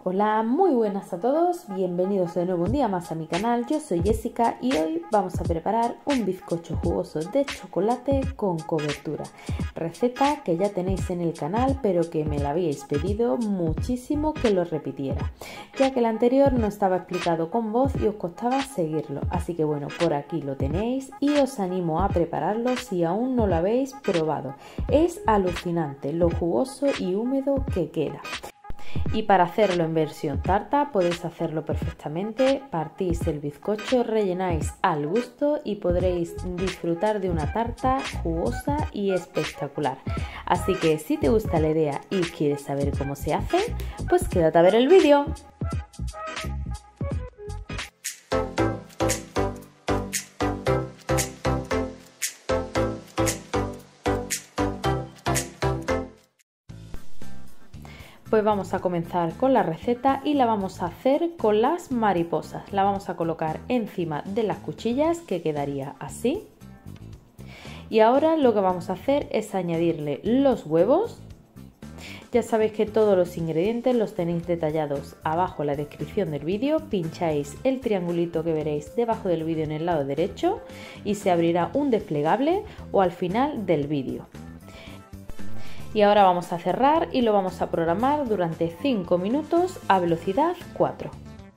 Hola, muy buenas a todos, bienvenidos de nuevo un día más a mi canal. Yo soy Jessica y hoy vamos a preparar un bizcocho jugoso de chocolate con cobertura. Receta que ya tenéis en el canal, pero que me la habíais pedido muchísimo que lo repitiera, ya que el anterior no estaba explicado con voz y os costaba seguirlo. Así que bueno, por aquí lo tenéis y os animo a prepararlo si aún no lo habéis probado. Es alucinante lo jugoso y húmedo que queda. Y para hacerlo en versión tarta podéis hacerlo perfectamente, partís el bizcocho, rellenáis al gusto y podréis disfrutar de una tarta jugosa y espectacular. Así que si te gusta la idea y quieres saber cómo se hace, pues quédate a ver el vídeo. Pues vamos a comenzar con la receta y la vamos a hacer con las mariposas. La vamos a colocar encima de las cuchillas, que quedaría así. Y ahora lo que vamos a hacer es añadirle los huevos. Ya sabéis que todos los ingredientes los tenéis detallados abajo en la descripción del vídeo. Pincháis el triangulito que veréis debajo del vídeo en el lado derecho y se abrirá un desplegable o al final del vídeo. Y ahora vamos a cerrar y lo vamos a programar durante 5 minutos a velocidad 4.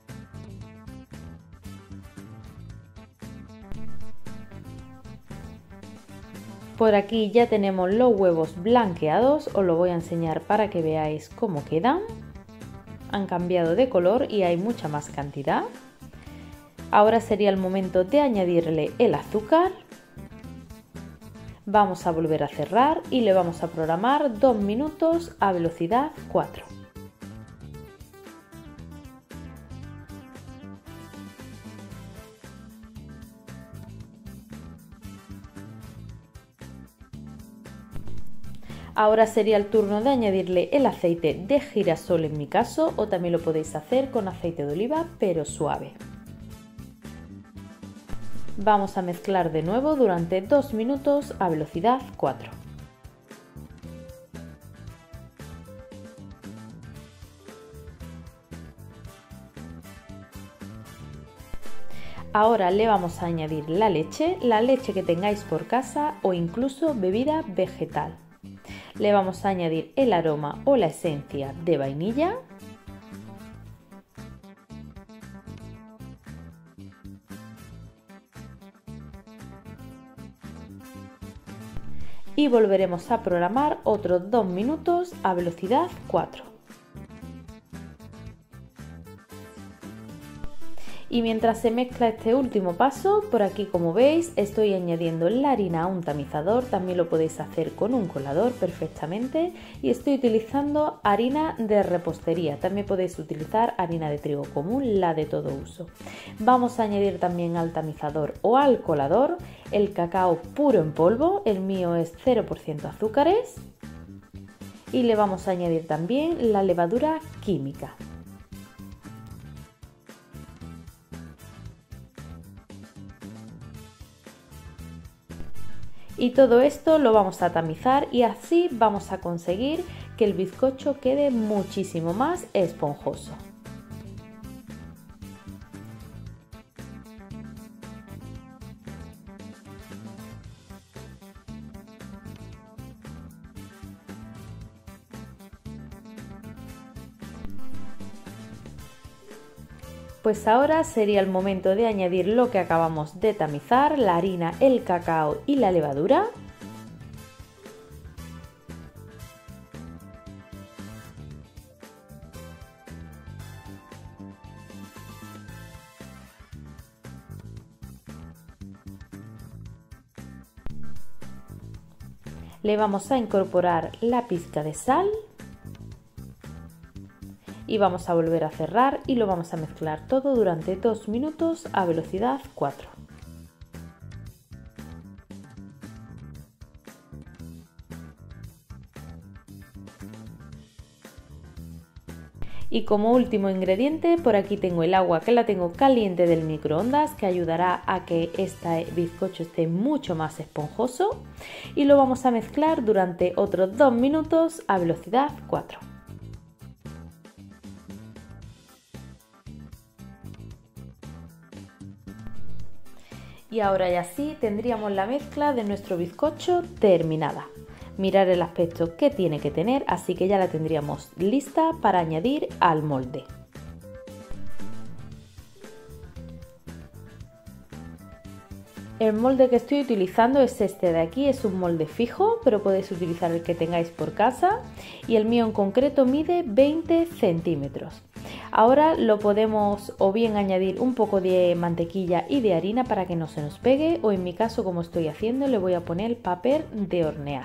Por aquí ya tenemos los huevos blanqueados, os lo voy a enseñar para que veáis cómo quedan. Han cambiado de color y hay mucha más cantidad. Ahora sería el momento de añadirle el azúcar. Vamos a volver a cerrar y le vamos a programar 2 minutos a velocidad 4. Ahora sería el turno de añadirle el aceite de girasol en mi caso, o también lo podéis hacer con aceite de oliva pero suave. Vamos a mezclar de nuevo durante 2 minutos a velocidad 4. Ahora le vamos a añadir la leche que tengáis por casa o incluso bebida vegetal. Le vamos a añadir el aroma o la esencia de vainilla. Y volveremos a programar otros 2 minutos a velocidad 4. Y mientras se mezcla este último paso, por aquí como veis estoy añadiendo la harina a un tamizador, también lo podéis hacer con un colador perfectamente, y estoy utilizando harina de repostería, también podéis utilizar harina de trigo común, la de todo uso. Vamos a añadir también al tamizador o al colador el cacao puro en polvo, el mío es 0% azúcares, y le vamos a añadir también la levadura química. Y todo esto lo vamos a tamizar y así vamos a conseguir que el bizcocho quede muchísimo más esponjoso. Pues ahora sería el momento de añadir lo que acabamos de tamizar, la harina, el cacao y la levadura. Le vamos a incorporar la pizca de sal. Y vamos a volver a cerrar y lo vamos a mezclar todo durante 2 minutos a velocidad 4. Y como último ingrediente, por aquí tengo el agua que la tengo caliente del microondas, que ayudará a que este bizcocho esté mucho más esponjoso. Y lo vamos a mezclar durante otros 2 minutos a velocidad 4. Y ahora ya sí tendríamos la mezcla de nuestro bizcocho terminada. Mirar el aspecto que tiene que tener, así que ya la tendríamos lista para añadir al molde. El molde que estoy utilizando es este de aquí, es un molde fijo, pero podéis utilizar el que tengáis por casa y el mío en concreto mide 20 centímetros. Ahora lo podemos o bien añadir un poco de mantequilla y de harina para que no se nos pegue, o en mi caso, como estoy haciendo, le voy a poner papel de hornear.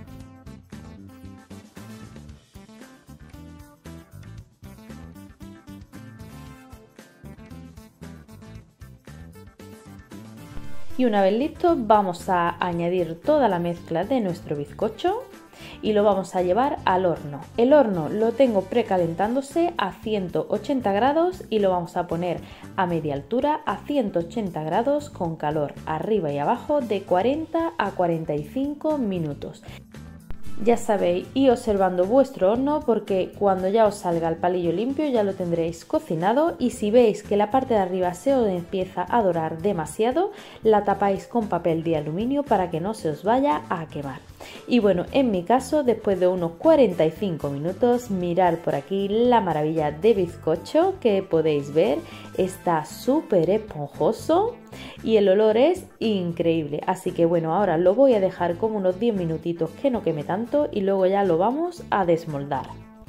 Y una vez listo, vamos a añadir toda la mezcla de nuestro bizcocho y lo vamos a llevar al horno. El horno lo tengo precalentándose a 180 grados y lo vamos a poner a media altura a 180 grados con calor arriba y abajo de 40 a 45 minutos. Ya sabéis, ir observando vuestro horno porque cuando ya os salga el palillo limpio ya lo tendréis cocinado, y si veis que la parte de arriba se os empieza a dorar demasiado, la tapáis con papel de aluminio para que no se os vaya a quemar. Y bueno, en mi caso, después de unos 45 minutos, mirad por aquí la maravilla de bizcocho que podéis ver, está súper esponjoso y el olor es increíble. Así que bueno, ahora lo voy a dejar como unos 10 minutitos que no queme tanto y luego ya lo vamos a desmoldar.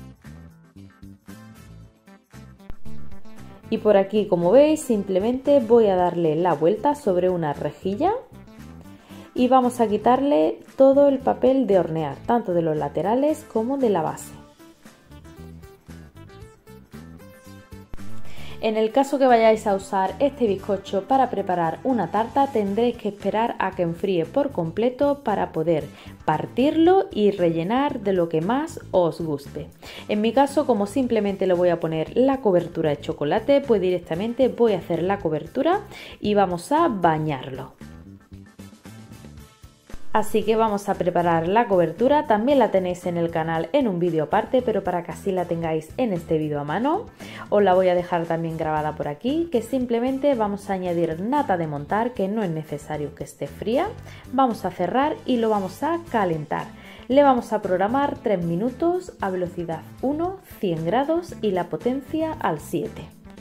Y por aquí, como veis, simplemente voy a darle la vuelta sobre una rejilla y vamos a quitarle todo el papel de hornear, tanto de los laterales como de la base. En el caso que vayáis a usar este bizcocho para preparar una tarta, tendréis que esperar a que enfríe por completo para poder partirlo y rellenar de lo que más os guste. En mi caso, como simplemente le voy a poner la cobertura de chocolate, pues directamente voy a hacer la cobertura y vamos a bañarlo. Así que vamos a preparar la cobertura, también la tenéis en el canal en un vídeo aparte, pero para que así la tengáis en este vídeo a mano, os la voy a dejar también grabada por aquí, que simplemente vamos a añadir nata de montar, que no es necesario que esté fría, vamos a cerrar y lo vamos a calentar. Le vamos a programar 3 minutos a velocidad 1, 100 grados y la potencia al 7.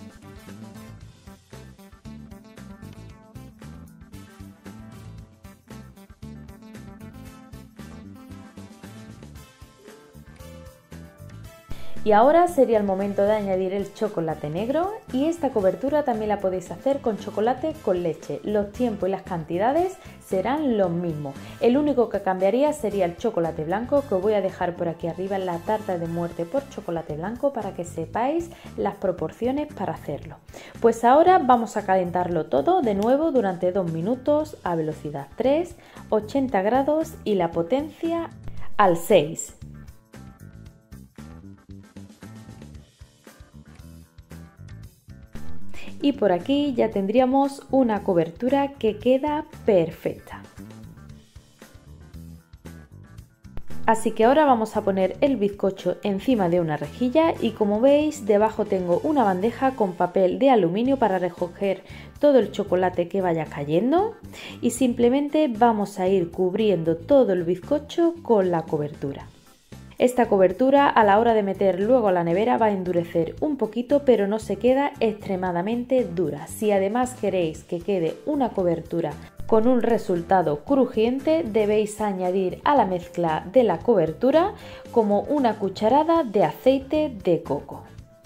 Y ahora sería el momento de añadir el chocolate negro, y esta cobertura también la podéis hacer con chocolate con leche. Los tiempos y las cantidades serán los mismos. El único que cambiaría sería el chocolate blanco, que os voy a dejar por aquí arriba en la tarta de muerte por chocolate blanco para que sepáis las proporciones para hacerlo. Pues ahora vamos a calentarlo todo de nuevo durante 2 minutos a velocidad 3, 80 grados y la potencia al 6. Y por aquí ya tendríamos una cobertura que queda perfecta. Así que ahora vamos a poner el bizcocho encima de una rejilla y, como veis, debajo tengo una bandeja con papel de aluminio para recoger todo el chocolate que vaya cayendo, y simplemente vamos a ir cubriendo todo el bizcocho con la cobertura. Esta cobertura, a la hora de meter luego a la nevera, va a endurecer un poquito, pero no se queda extremadamente dura. Si además queréis que quede una cobertura con un resultado crujiente, debéis añadir a la mezcla de la cobertura como una cucharada de aceite de coco.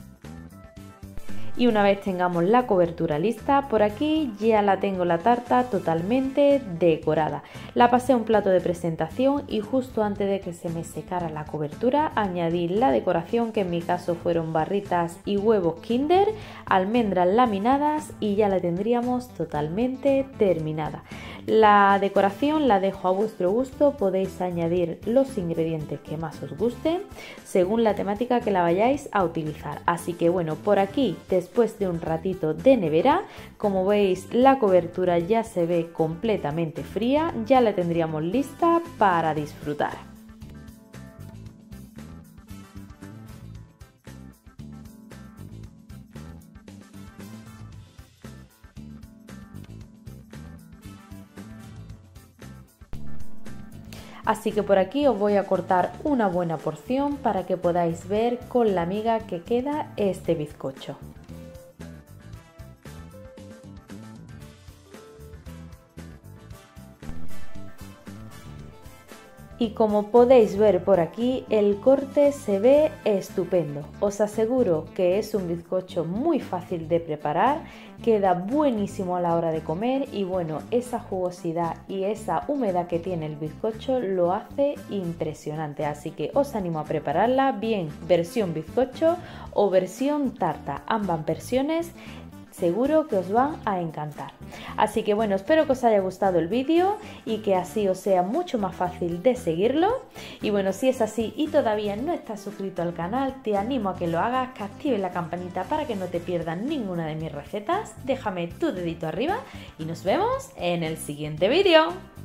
Y una vez tengamos la cobertura lista, por aquí ya la tengo la tarta totalmente decorada. La pasé a un plato de presentación y justo antes de que se me secara la cobertura añadí la decoración, que en mi caso fueron barritas y huevos Kinder, almendras laminadas, y ya la tendríamos totalmente terminada. La decoración la dejo a vuestro gusto, podéis añadir los ingredientes que más os gusten según la temática que la vayáis a utilizar. Así que bueno, por aquí, después de un ratito de nevera, como veis la cobertura ya se ve completamente fría, ya la tendríamos lista para disfrutar. Así que por aquí os voy a cortar una buena porción para que podáis ver con la miga que queda este bizcocho. Y como podéis ver por aquí, el corte se ve estupendo. Os aseguro que es un bizcocho muy fácil de preparar, queda buenísimo a la hora de comer y bueno, esa jugosidad y esa humedad que tiene el bizcocho lo hace impresionante. Así que os animo a prepararla, bien versión bizcocho o versión tarta, ambas versiones. Seguro que os van a encantar. Así que bueno, espero que os haya gustado el vídeo y que así os sea mucho más fácil de seguirlo. Y bueno, si es así y todavía no estás suscrito al canal, te animo a que lo hagas, que actives la campanita para que no te pierdas ninguna de mis recetas. Déjame tu dedito arriba y nos vemos en el siguiente vídeo.